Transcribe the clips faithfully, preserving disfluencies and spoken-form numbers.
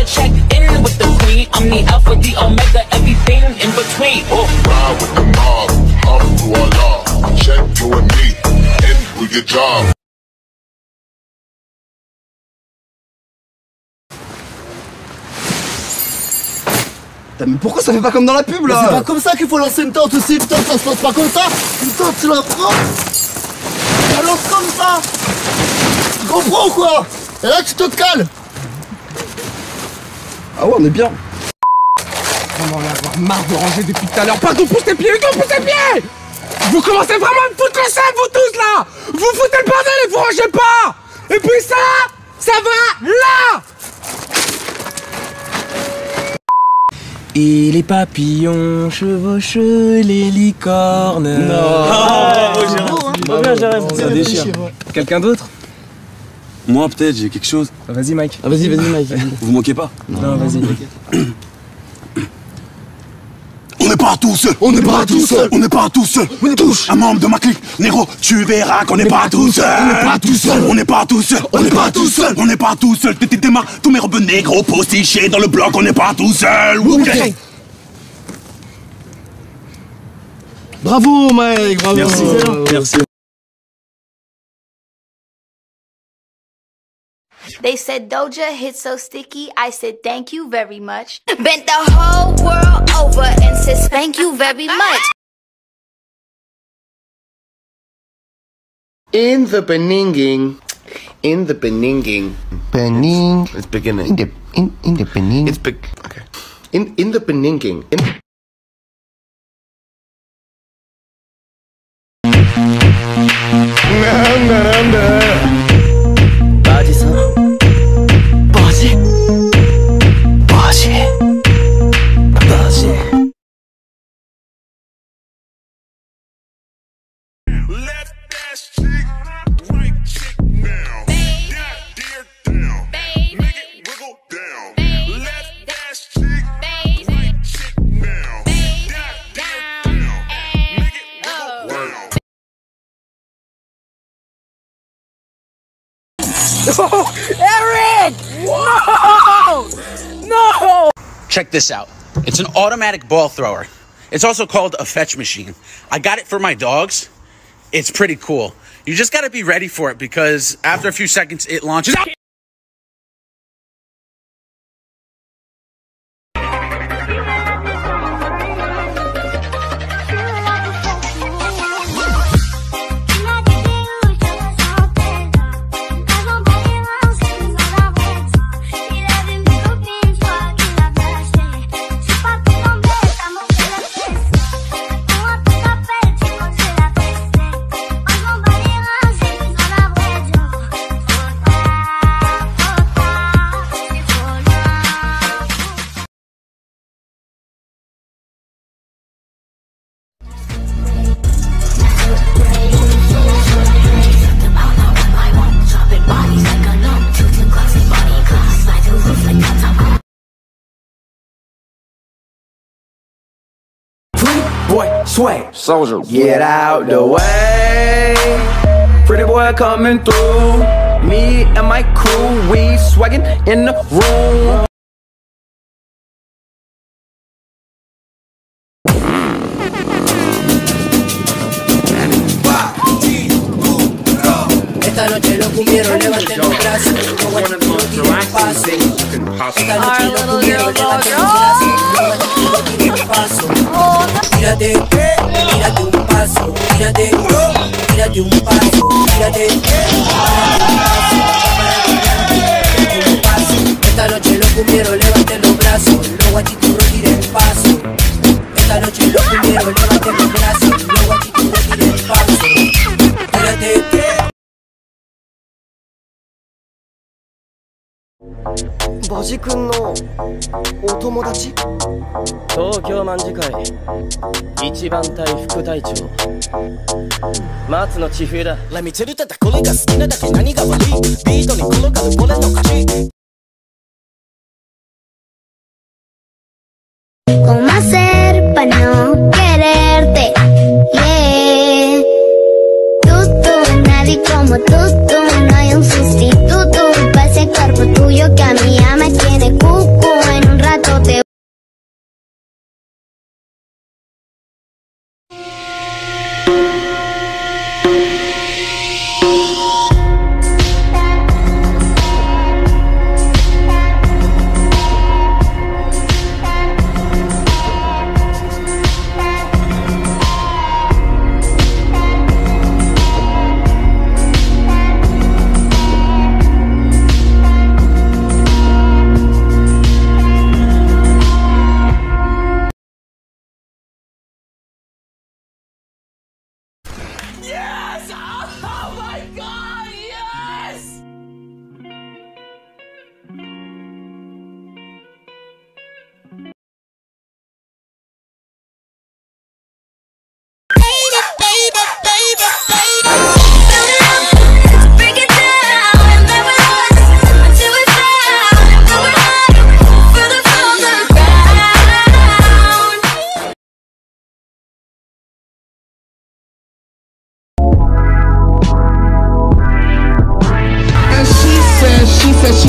to check in with the queen. I'm the alpha, the omega, everything in between. Oh. Ride with the mob, up to Allah. Check you and me, in with your job. Mais pourquoi ça fait pas comme dans la pub là? C'est pas comme ça qu'il faut lancer une tente aussi, une tente ça se lance pas comme ça. Une tente tu la prends, tu la lances comme ça. Tu comprends ou quoi? Et là tu te cales. Ah ouais on est bien. Vraiment en avoir marre de ranger depuis tout à l'heure. Pardon, pousse tes pieds, Hugo, pousse tes pieds. Vous commencez vraiment à me foutre le seum, vous tous là. Vous foutez le bordel et vous rangez pas. Et puis ça, ça va là. Et les papillons chevauchent les licornes. Non. Ah, oh, Jérôme. Bravo, bien, Jérôme. Ça déchire. Quelqu'un d'autre? Moi peut-être, j'ai quelque chose. Ah, vas-y Mike. Ah vas-y, vas-y Mike. Vous manquez pas? Non, vas-y. On n'est pas tous seuls. On n'est pas tout seul. On n'est pas tous seuls. Touche un membre de ma clique. Négro, tu verras qu'on n'est pas tous seuls. On n'est pas tout seul. On n'est pas tous seuls. On n'est pas tout seul. On n'est pas tous seuls. T'es démarre tous mes robes négro postichés dans le bloc. On n'est pas tous seuls. Okay. Bravo Mike, bravo. Merci. Merci. They said Doja hit so sticky, I said thank you very much. Bent the whole world over and said thank you very much. In the beginning, in the beginning, Bening. it's beginning. In the in in the beginning. It's big. Okay. In in the beginning. In Oh, Eric! No! No! Check this out. It's an automatic ball thrower. It's also called a fetch machine. I got it for my dogs. It's pretty cool. You just gotta be ready for it because after a few seconds it launches out. Boy, sway. Soldier. Get out the way. Pretty boy coming through. Me and my crew, we swaggin' in the room. Esta noche lo cumbieros, levanten los brazos. No guachito, tiren paso. Esta noche lo cumbieros, levanten los brazos. No guachito, tiren paso. Tírate, tírate un paso. Tírate, tírate un paso. Tírate, tírate un paso. Esta noche lo cumbieros, levanten los brazos. Los guachiturros tiren paso. Esta noche lo cumbieros, levanten los brazos. Los guachiturros tiren paso. Tírate, バジ君のお友達？ 東京卍会一番隊副隊長松野千冬だ。 Let me tell you that これが好きなだけ何が悪い？ビートに転がる俺の勝ち。 ¿Cómo hacer para no quererte? Yeah. Tú, tú, nadie como tú, tú. No hay un sustituto para ese cuerpo tuyo que a mí ya me tiene cucu.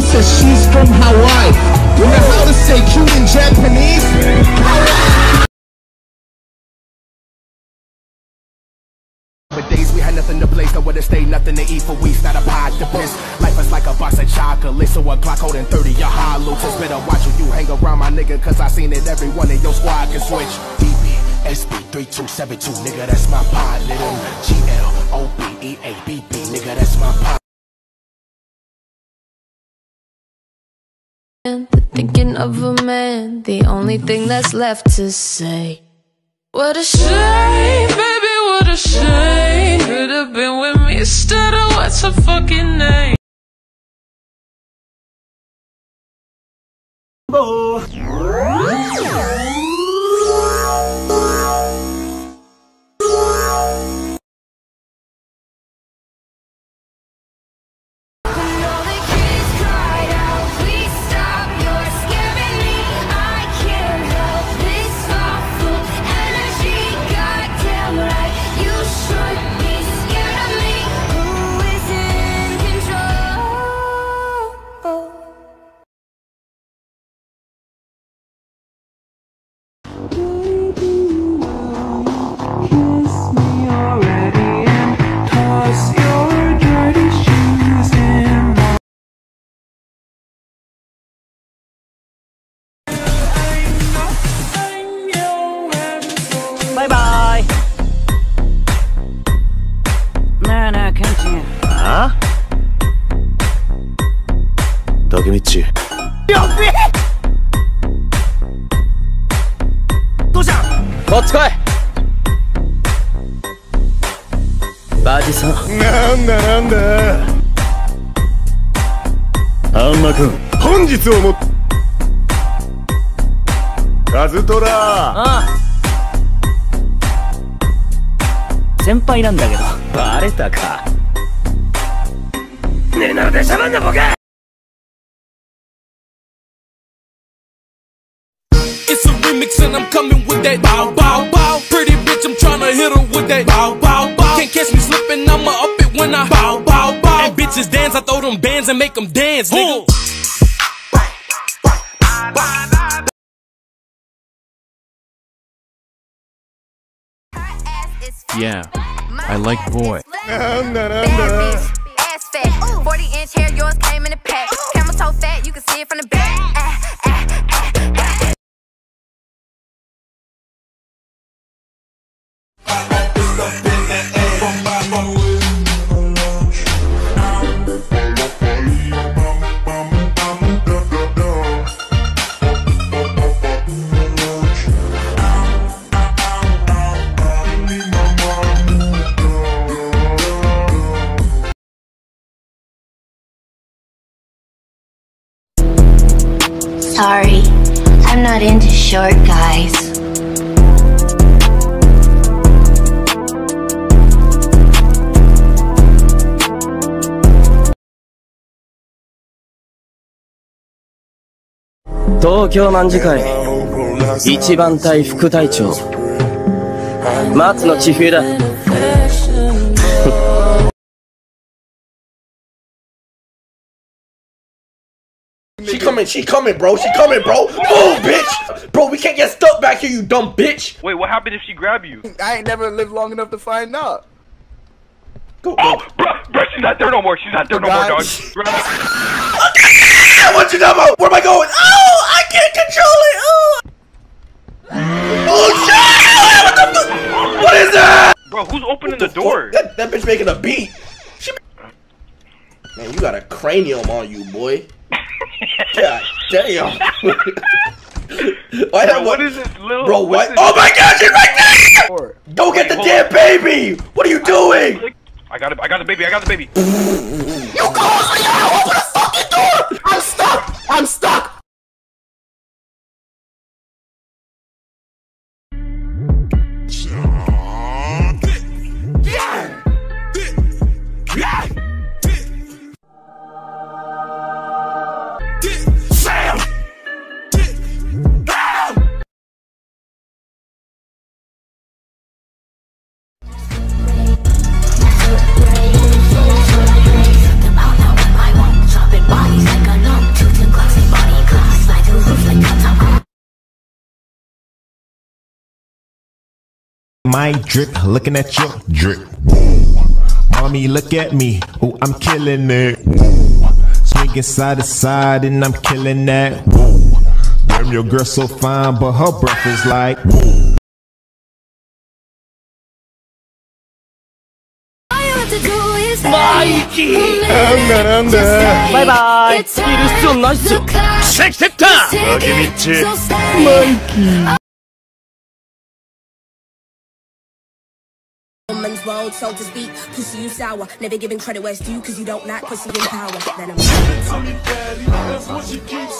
says she's from Hawaii. You know how to say cute in Japanese? For days we had nothing to place, nowhere to stay, nothing to eat for weeks, not a pot to piss. Life is like a box of chocolate, so a Glock holding thirty, your hollow. Just better watch who you hang around, my nigga, cause I seen it, every one of your squad can switch. D B, S B, three two seven two, nigga, that's my pod, little G L, O B, E A, B B, nigga, that's my pod. Thinking of a man, the only thing that's left to say. What a shame, baby, what a shame. Could have been with me instead of what's her fucking name. Bye bye. Man, I can't see. Huh? Takemichi. どうしたこっち来いバジさんなんだなんだあんまくん本日をもカズトラああ先輩なんだけどバレたかねえなんでしゃべんだボケ It's a remix and I'm coming with that bow bow bow. Pretty bitch, I'm tryna hit her with that bow bow bow. Can't catch me slipping, I'ma up it when I bow bow bow. And bitches dance, I throw them bands and make them dance, nigga. Yeah, I like boy. Ass fat, forty inch hair, yours came in a pack. Camera so fat, you can see it from the back. Ah, ah, ah, ah. Sorry, I'm not into short guys. 東京卍会一番隊副隊長松野千冬だ She coming, she coming, bro. She coming, bro. Move, bitch. Bro, we can't get stuck back here, you dumb bitch. Wait, what happened if she grab you? I ain't never lived long enough to find out. Go, go. Oh, bro, bro, she's not there no more. She's not there no more, dog. What you talking about? Where am I going? Oh, I can't control it. Oh, oh shit! What the fuck? What is that? Bro, who's opening the, the door? That, that bitch making a beat. She... Man, you got a cranium on you, boy. God damn. Why bro, what is this little... Bro, what? This... Oh my god, she's right there! Go get the damn baby! What are you doing? I got it, I got the baby, I got the baby. You close me out! Open the fucking door! I'm stuck! I'm stuck! my drip, looking at your drip. Mommy, look at me, oh, I'm killing it. Swinging side to side and I'm killing that. Damn, your girl so fine, but her breath is like. Mikey! Anda, anda! Bye bye! いる必要ないっすよ! Check it out! Mikey! Woman's world, so to speak, pussy you sour. Never giving credit where it's due, cause you don't like pussy in power. Then I'm